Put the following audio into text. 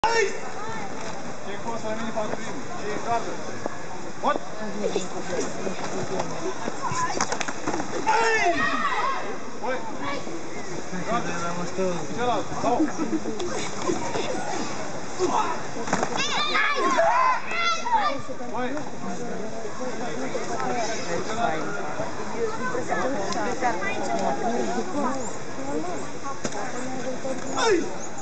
Ce costă la mine fac primul? Ce e gardă? What? Oi! Gardă! Celălalt, sau! Oi! Ai!